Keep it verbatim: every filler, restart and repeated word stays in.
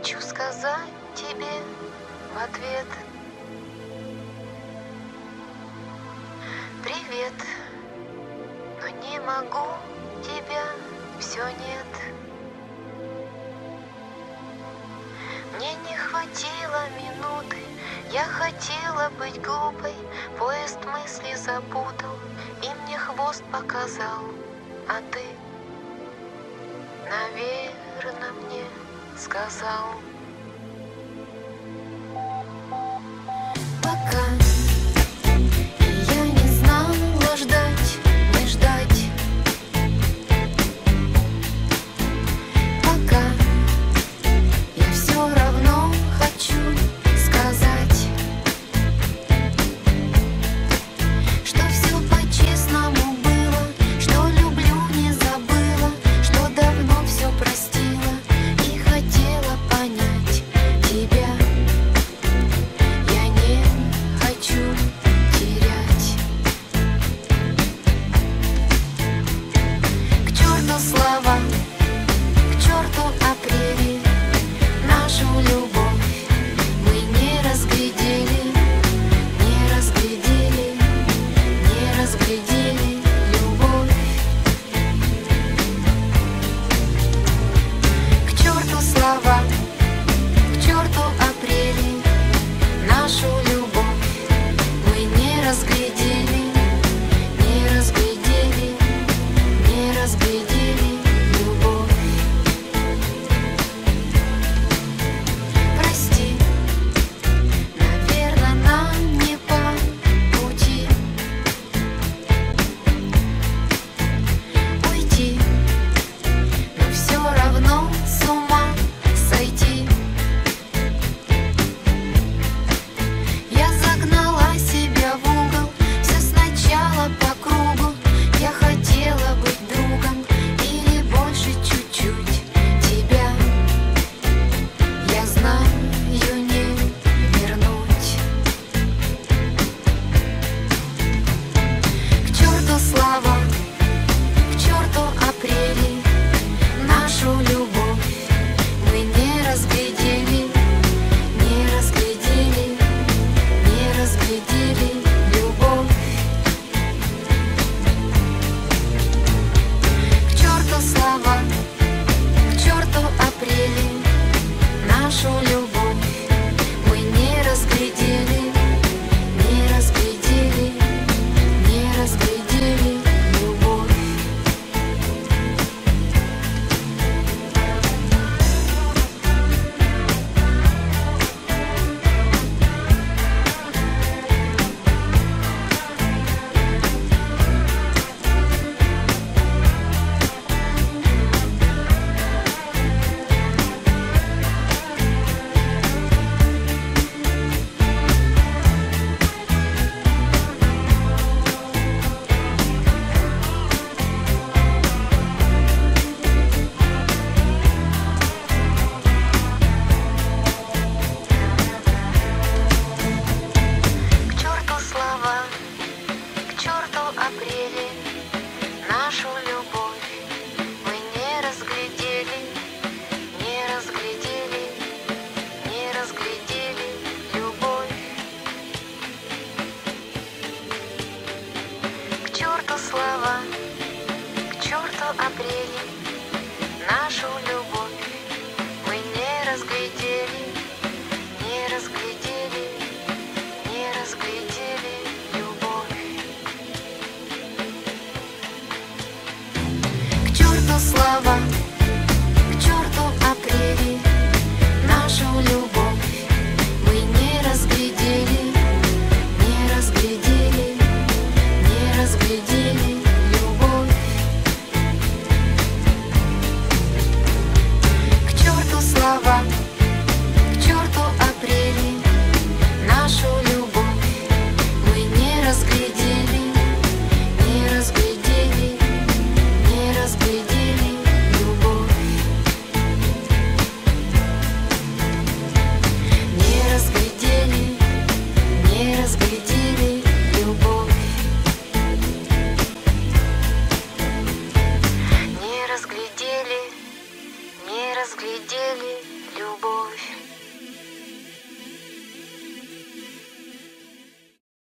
хочу сказать тебе в ответ: привет, но не могу тебя, все нет. Мне не хватило минуты, я хотела быть глупой, поезд мысли запутал и мне хвост показал, а ты, наверно, мне сказал: пока. И я не знала ждать, не ждать. Пока. Я все равно хочу сказать, что все по-честному было, что люблю, не забыла, что давно все простила и хотела понять тебя. Я не хочу терять. К черту слова, к черту апрели, нашу любовь мы не разглядели, не разглядели, не разглядели любовь. К черту слова, к черту апрели, нашу любовь мы не разглядели, не разглядели, не разглядели любовь. Прости, наверно, нам не по пути уйти, но все равно с ума сойти. Я загнала себя в угол, все сначала по кругу. Я хотела быть другом или больше чуть-чуть тебя. Я знаю, не вернуть. К черту слова, к черту апрели, нашу любовь мы не разглядели, не разглядели, не разглядели любовь. К черту слова, к черту апрели, нашу любовь мы не разглядели, не разглядели, не разглядели любовь. К черту слова, к черту апрели, нашу любовь мы не разглядели, не разглядели, не разглядели любовь. К черту слова, к черту апрели, нашу любовь мы не разглядели, не разглядели, не разглядели любовь. К черту слова, к черту апрели, нашу любовь мы не разглядели, не разглядели, не разглядели любовь. К черту слова, к черту апрели, нашу любовь мы не разглядели, не разглядели, не разглядели любовь. Не разглядели, не разглядели любовь. Не разглядели, не разглядели любовь.